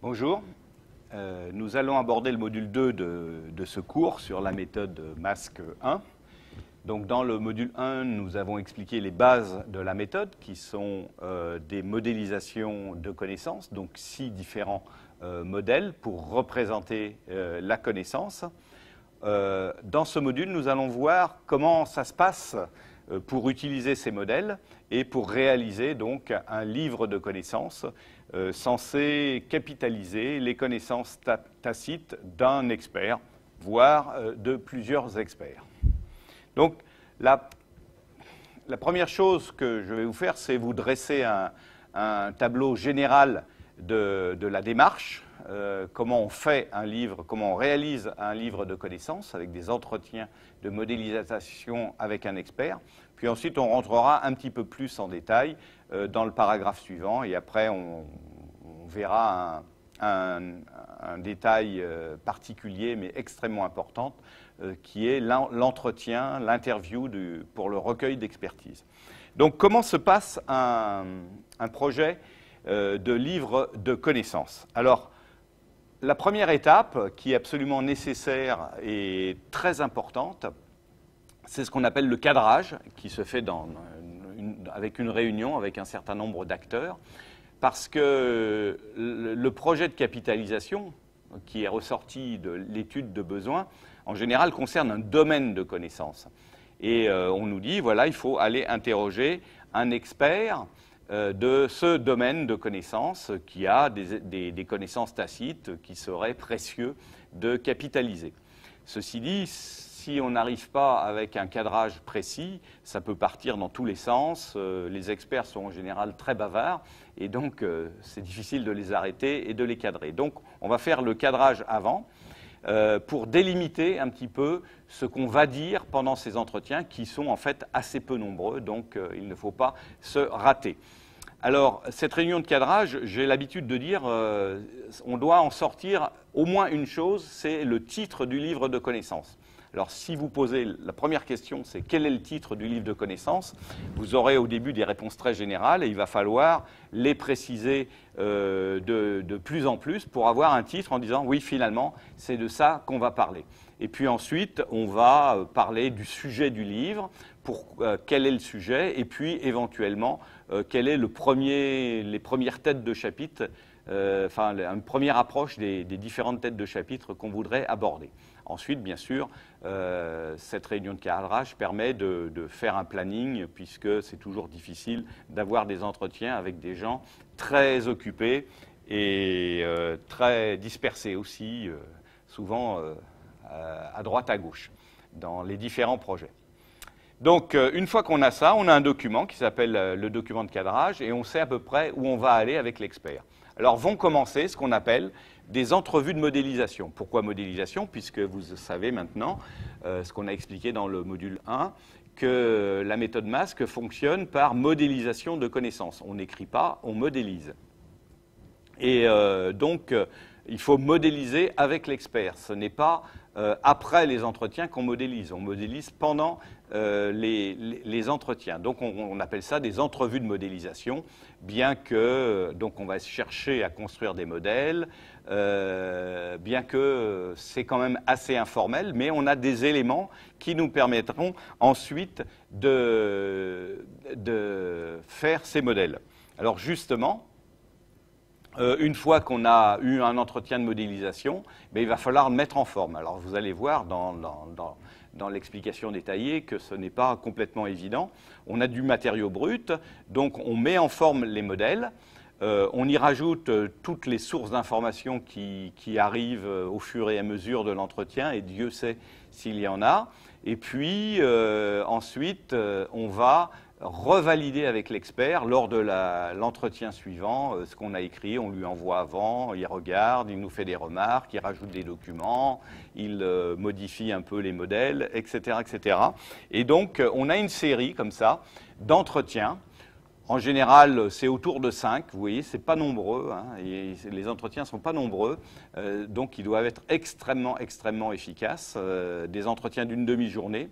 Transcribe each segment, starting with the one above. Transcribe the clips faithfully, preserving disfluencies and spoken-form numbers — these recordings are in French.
Bonjour, euh, nous allons aborder le module deux de, de ce cours sur la méthode masque un. Donc dans le module un, nous avons expliqué les bases de la méthode qui sont euh, des modélisations de connaissances, donc six différents euh, modèles pour représenter euh, la connaissance. Euh, dans ce module, nous allons voir comment ça se passe euh, pour utiliser ces modèles et pour réaliser donc un livre de connaissances euh, censé capitaliser les connaissances ta tacites d'un expert, voire euh, de plusieurs experts. Donc, la, la première chose que je vais vous faire, c'est vous dresser un, un tableau général de, de la démarche, euh, comment on fait un livre, comment on réalise un livre de connaissances avec des entretiens de modélisation avec un expert. Puis ensuite, on rentrera un petit peu plus en détail euh, dans le paragraphe suivant et après, on, on verra un, un, un détail euh, particulier mais extrêmement important euh, qui est l'entretien, l'interview pour le recueil d'expertise. Donc, comment se passe un, un projet euh, de livre de connaissances? Alors, la première étape, qui est absolument nécessaire et très importante, c'est ce qu'on appelle le cadrage, qui se fait dans une, avec une réunion avec un certain nombre d'acteurs, parce que le, le projet de capitalisation, qui est ressorti de l'étude de besoins, en général concerne un domaine de connaissances. Et euh, on nous dit, voilà, il faut aller interroger un expert euh, de ce domaine de connaissances qui a des, des, des connaissances tacites qui seraient précieux de capitaliser. Ceci dit, si on n'arrive pas avec un cadrage précis, ça peut partir dans tous les sens. Euh, les experts sont en général très bavards et donc euh, c'est difficile de les arrêter et de les cadrer. Donc on va faire le cadrage avant euh, pour délimiter un petit peu ce qu'on va dire pendant ces entretiens qui sont en fait assez peu nombreux, donc euh, il ne faut pas se rater. Alors, cette réunion de cadrage, j'ai l'habitude de dire, euh, on doit en sortir au moins une chose, c'est le titre du livre de connaissances. Alors, si vous posez la première question, c'est quel est le titre du livre de connaissances, vous aurez au début des réponses très générales et il va falloir les préciser euh, de, de plus en plus pour avoir un titre en disant, oui, finalement, c'est de ça qu'on va parler. Et puis ensuite, on va parler du sujet du livre, pour, euh, quel est le sujet, et puis éventuellement, euh, quel est le premier, les premières têtes de chapitre, euh, enfin, une première approche des, des différentes têtes de chapitre qu'on voudrait aborder. Ensuite, bien sûr, euh, cette réunion de cadrage permet de, de faire un planning, puisque c'est toujours difficile d'avoir des entretiens avec des gens très occupés et euh, très dispersés aussi, euh, souvent euh, à droite, à gauche, dans les différents projets. Donc, euh, une fois qu'on a ça, on a un document qui s'appelle euh, le document de cadrage et on sait à peu près où on va aller avec l'expert. Alors, vont commencer ce qu'on appelle des entrevues de modélisation. Pourquoi modélisation? Puisque vous savez maintenant, euh, ce qu'on a expliqué dans le module un, que la méthode masque fonctionne par modélisation de connaissances. On n'écrit pas, on modélise. Et euh, donc, euh, il faut modéliser avec l'expert. Ce n'est pas euh, après les entretiens qu'on modélise. On modélise pendant euh, les, les, les entretiens. Donc, on, on appelle ça des entrevues de modélisation, bien que donc on va chercher à construire des modèles, euh, bien que c'est quand même assez informel, mais on a des éléments qui nous permettront ensuite de, de faire ces modèles. Alors, justement, Euh, une fois qu'on a eu un entretien de modélisation, mais il va falloir le mettre en forme. Alors vous allez voir dans, dans, dans, dans l'explication détaillée que ce n'est pas complètement évident. On a du matériau brut, donc on met en forme les modèles, euh, on y rajoute euh, toutes les sources d'informations qui, qui arrivent euh, au fur et à mesure de l'entretien, et Dieu sait s'il y en a. Et puis euh, ensuite, euh, on va revalider avec l'expert lors de l'entretien suivant euh, ce qu'on a écrit, on lui envoie avant, il regarde, il nous fait des remarques, il rajoute des documents, il euh, modifie un peu les modèles, et cetera, et cetera. Et donc, euh, on a une série comme ça d'entretiens. En général, c'est autour de cinq, vous voyez, c'est pas nombreux, hein, et les entretiens sont pas nombreux, euh, donc ils doivent être extrêmement, extrêmement efficaces, euh, des entretiens d'une demi-journée.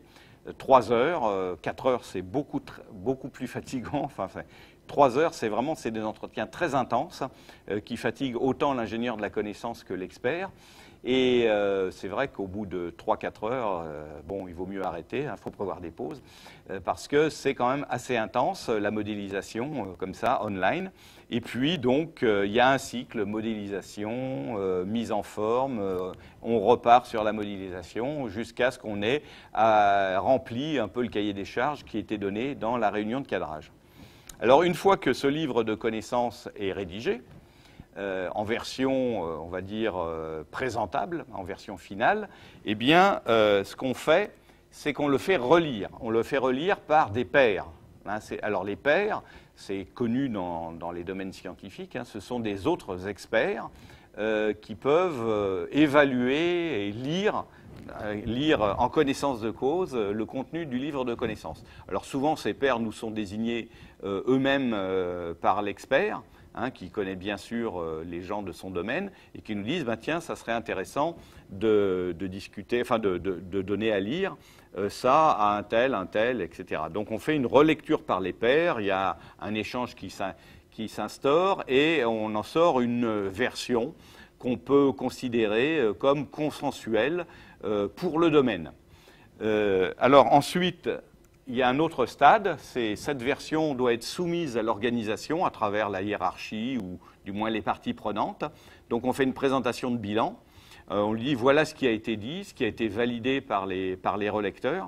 trois heures, euh, quatre heures, c'est beaucoup, beaucoup plus fatigant. Enfin, trois heures, c'est vraiment c'est des entretiens très intenses euh, qui fatiguent autant l'ingénieur de la connaissance que l'expert. Et euh, c'est vrai qu'au bout de trois à quatre heures, euh, bon, il vaut mieux arrêter, il hein, faut prévoir des pauses, euh, parce que c'est quand même assez intense, la modélisation, euh, comme ça, online. Et puis, donc, euh, il y a un cycle, modélisation, euh, mise en forme, euh, on repart sur la modélisation jusqu'à ce qu'on ait euh, rempli un peu le cahier des charges qui était donné dans la réunion de cadrage. Alors, une fois que ce livre de connaissances est rédigé, Euh, en version, euh, on va dire, euh, présentable, en version finale, eh bien, euh, ce qu'on fait, c'est qu'on le fait relire. On le fait relire par des pairs. Hein, alors, les pairs, c'est connu dans, dans les domaines scientifiques, hein, ce sont des autres experts euh, qui peuvent euh, évaluer et lire, euh, lire en connaissance de cause euh, le contenu du livre de connaissances. Alors, souvent, ces pairs nous sont désignés euh, eux-mêmes euh, par l'expert, Hein, qui connaît bien sûr euh, les gens de son domaine et qui nous disent ben, tiens, ça serait intéressant de, de discuter, enfin de, de, de donner à lire euh, ça à un tel, un tel, et cetera. Donc on fait une relecture par les pairs, il y a un échange qui s'instaure et on en sort une version qu'on peut considérer comme consensuelle euh, pour le domaine. Euh, alors ensuite, il y a un autre stade, c'est cette version doit être soumise à l'organisation à travers la hiérarchie ou du moins les parties prenantes. Donc on fait une présentation de bilan, euh, on lui dit voilà ce qui a été dit, ce qui a été validé par les, par les relecteurs.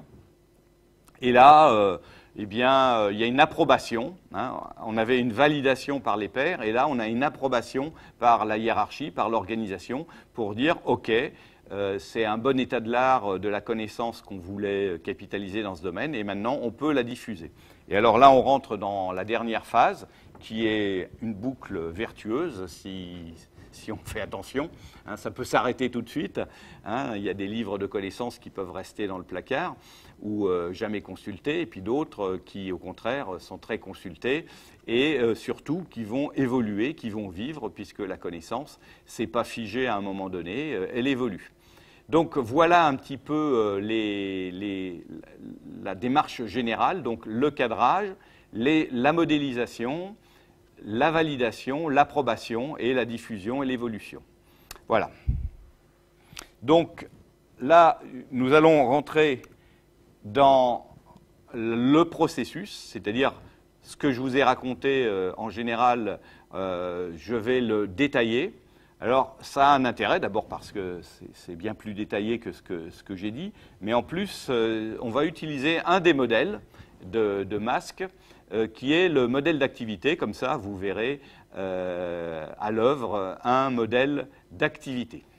Et là, euh, eh bien, euh, il y a une approbation, hein. On avait une validation par les pairs et là on a une approbation par la hiérarchie, par l'organisation pour dire ok, Euh, c'est un bon état de l'art de la connaissance qu'on voulait capitaliser dans ce domaine et maintenant on peut la diffuser. Et alors là on rentre dans la dernière phase qui est une boucle vertueuse si, si on fait attention. Hein, ça peut s'arrêter tout de suite. Hein, il y a des livres de connaissances qui peuvent rester dans le placard ou euh, jamais consultés et puis d'autres euh, qui au contraire sont très consultés et euh, surtout qui vont évoluer, qui vont vivre puisque la connaissance c'est pas figé à un moment donné, euh, elle évolue. Donc voilà un petit peu euh, les, les, la démarche générale, donc le cadrage, les, la modélisation, la validation, l'approbation et la diffusion et l'évolution. Voilà. Donc là, nous allons rentrer dans le processus, c'est-à-dire ce que je vous ai raconté euh, en général, euh, je vais le détailler. Alors, ça a un intérêt, d'abord parce que c'est bien plus détaillé que ce que, ce que j'ai dit, mais en plus, euh, on va utiliser un des modèles de, de masque, euh, qui est le modèle d'activité. Comme ça, vous verrez euh, à l'œuvre un modèle d'activité.